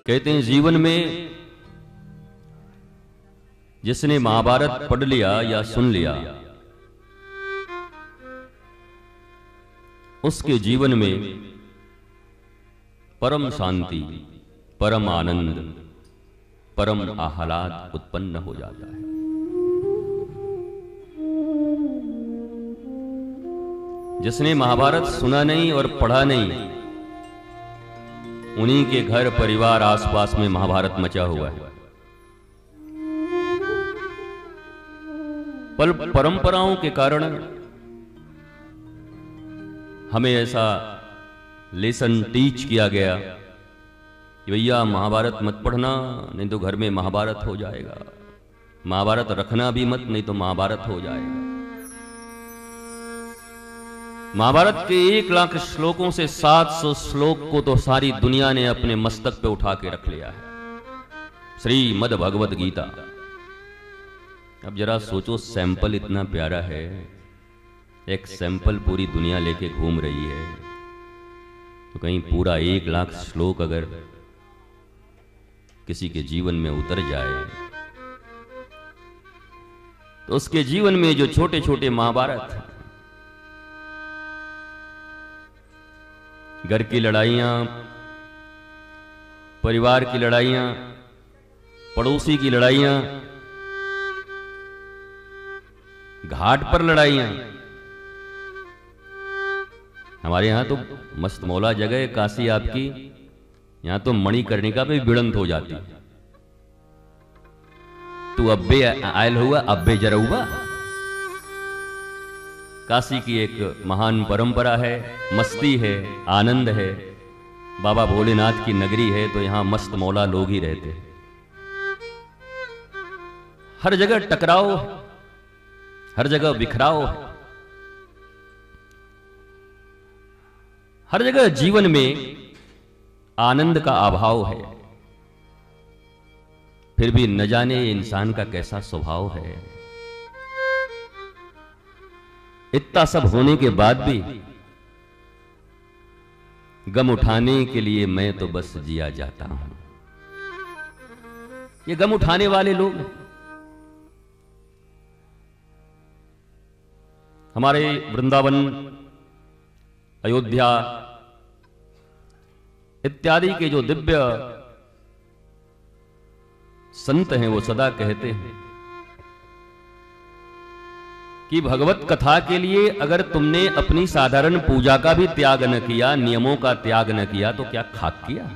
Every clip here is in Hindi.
कहते हैं जीवन में जिसने महाभारत पढ़ लिया या सुन लिया, उसके जीवन में परम शांति, परम आनंद, परम आह्लाद उत्पन्न हो जाता है। जिसने महाभारत सुना नहीं और पढ़ा नहीं, उन्हीं के घर परिवार आसपास में महाभारत मचा हुआ है। पर परंपराओं के कारण हमें ऐसा लेसन टीच किया गया कि भैया महाभारत मत पढ़ना, नहीं तो घर में महाभारत हो जाएगा। महाभारत रखना भी मत, नहीं तो महाभारत हो जाएगा। महाभारत के 1 लाख श्लोकों से 700 श्लोक को तो सारी दुनिया ने अपने मस्तक पे उठा के रख लिया है। श्रीमद् भगवद गीता। अब जरा सोचो, सैंपल इतना प्यारा है, एक सैंपल पूरी दुनिया लेके घूम रही है, तो कहीं पूरा 1 लाख श्लोक अगर किसी के जीवन में उतर जाए, तो उसके जीवन में जो छोटे छोटे महाभारत, घर की लड़ाइयां, परिवार की लड़ाइयां, पड़ोसी की लड़ाइयां, घाट पर लड़ाइयां। हमारे यहां तो मस्त मौला जगह है काशी आपकी, यहां तो मणिकर्णिका पे भिड़ंत हो जाती। तू अब्बे आयल हुआ, अब्बे जरा हुआ। काशी की एक महान परंपरा है, मस्ती है, आनंद है। बाबा भोलेनाथ की नगरी है, तो यहां मस्त मौला लोग ही रहते हैं। हर जगह टकराव, हर जगह बिखराव, हर जगह जीवन में आनंद का अभाव है। फिर भी न जाने इंसान का कैसा स्वभाव है, इतना सब होने के बाद भी गम उठाने के लिए मैं तो बस जिया जाता हूं। ये गम उठाने वाले लोग हमारे वृंदावन, अयोध्या इत्यादि के जो दिव्य संत हैं, वो सदा कहते हैं कि भगवत कथा के लिए अगर तुमने अपनी साधारण पूजा का भी त्याग न किया, नियमों का त्याग न किया, तो क्या खाक किया?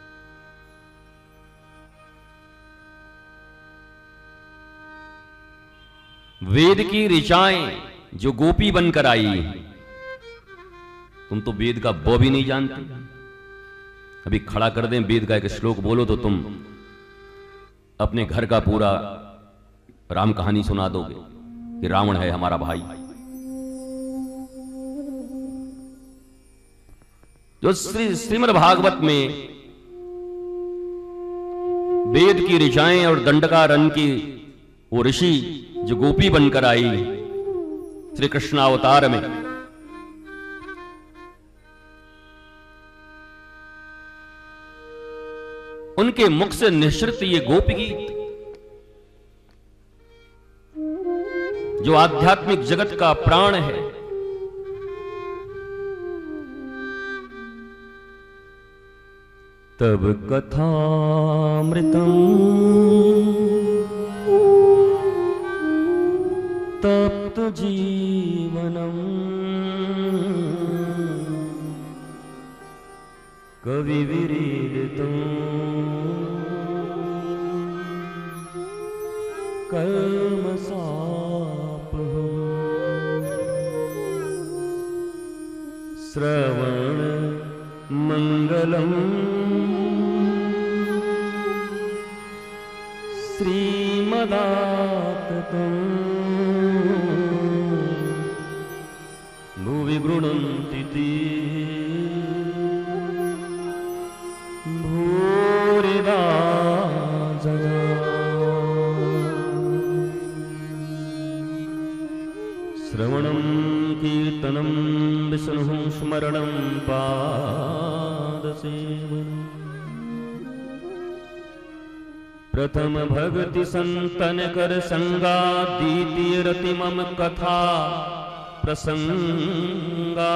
वेद की ऋचाएं जो गोपी बनकर आई, तुम तो वेद का बो भी नहीं जानते। अभी खड़ा कर दें वेद का एक श्लोक बोलो तो तुम अपने घर का पूरा राम कहानी सुना दोगे कि रावण है हमारा भाई। जो श्रीमद् भागवत में वेद की ऋचाएं और दंडकारण्य की वो ऋषि जो गोपी बनकर आई श्री कृष्णावतार में, उनके मुख से निश्रित ये गोपी गीत जो आध्यात्मिक जगत का प्राण है, तब कथामृतम तप्त जीवनम कवि विरीडितम कल्मषापहम् श्रवण मंगलम श्रीमदाततं भुवि गृह्णन्ति ते भूरिदा जना। श्रवणं कीर्तनं विष्णुः स्मरणं पादसेवनम् प्रथम भक्ति संतन कर संगा, द्वितीय रति मम कथा प्रसंगा।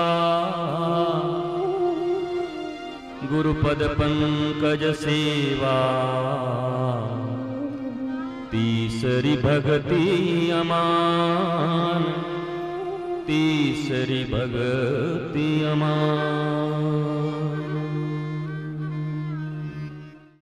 गुरुपद पंकज सेवा, तीसरी भक्ति अमान, तीसरी भक्ति अमान।